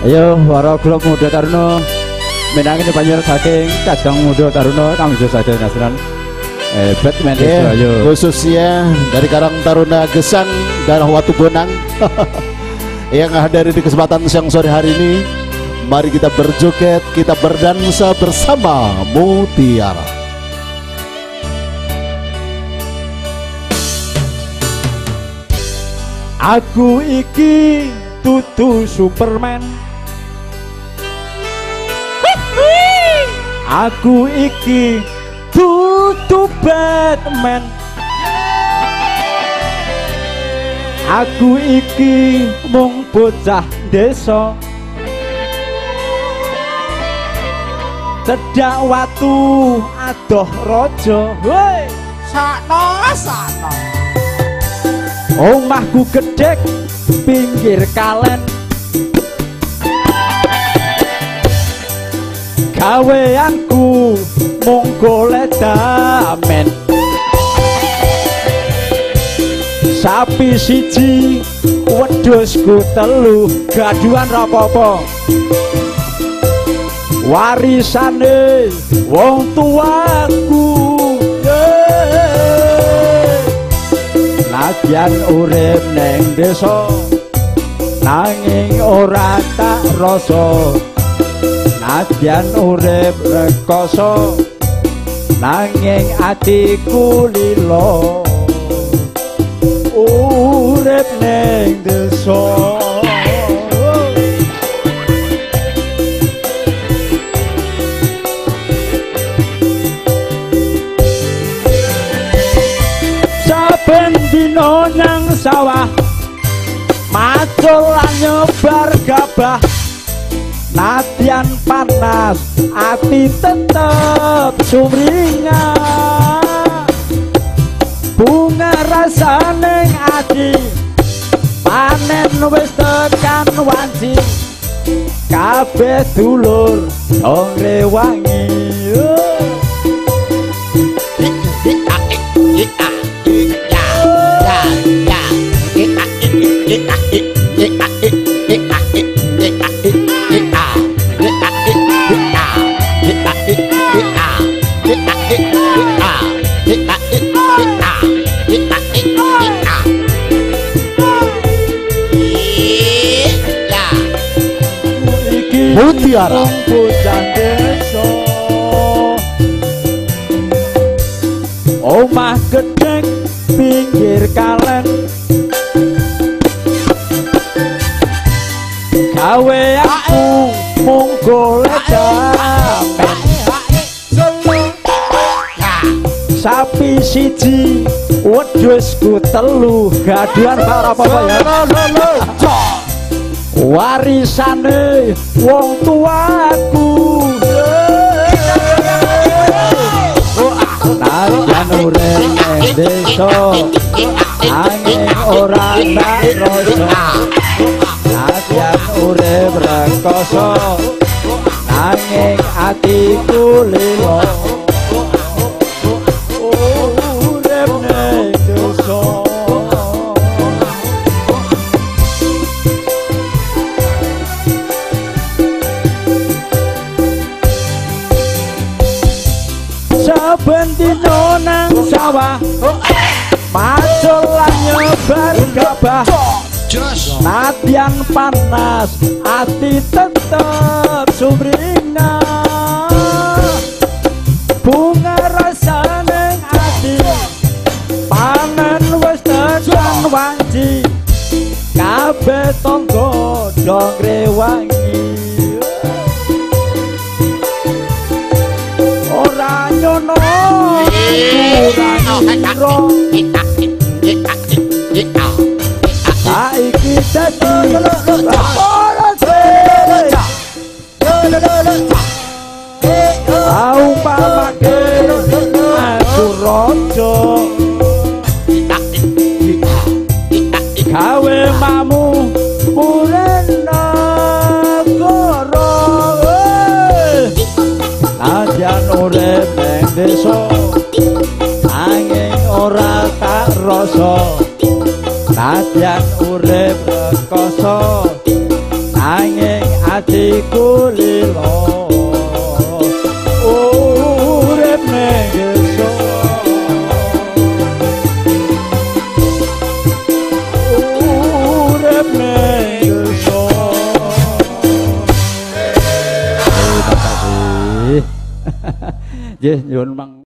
Ayo para klub muda Taruna menangin banyak saking kadang muda Taruna kami bisa saja nasional Batman ayo khususnya dari Karang Taruna Gesang Darah Watu Bonang yang hadir di kesempatan siang sore hari ini. Mari kita berjoget, kita berdansa bersama Mutiara. Aku iki tutu Superman, aku iki tutu Batman, aku iki mung bocah desa cedak watu adoh raja. Woi sakno omahku gedhek pinggir kalen, gaweanku mung golek damen, sapi siji wedhusku telu gaduhan rapopo warisane wong tuaku. Lagian urip neng desa nanging ora tak rasa, lagian urip rekoso nanging atiku lilo, urip neng desa. Dino nang sawah macul lan nyebar gabah, nadyan panas ati tetep sumringah, bunga rasane ati panen wis tekan wanci, kabeh dulur dong rewangi. Mutiara omah gedhek pinggir kalen, gawe aku mung golek damen, sapi siji wedhusku telu gaduhan para apa ya, warisane wong tuaku. Nadyan urip neng desa nanging ora tak rasa, nadyan urip rekoso nanging atiku lilo, urip neng desa. Saben dino nang sawah macul lan nyebar gabah, nadyan panas ati tetep sumringah, bunga rasane ati panen wis tekan wanci, kabeh tangga dong rewangi. Ora nyono saiki dadi umpamake aku raja gawe mamu purana negara, nadyan urip neng desa nanging ora tak rasa, nadyan urip rekoso nanging atiku lilo urip ning desa urip ning desa. Terima kasih. Nggih, nyuwun mang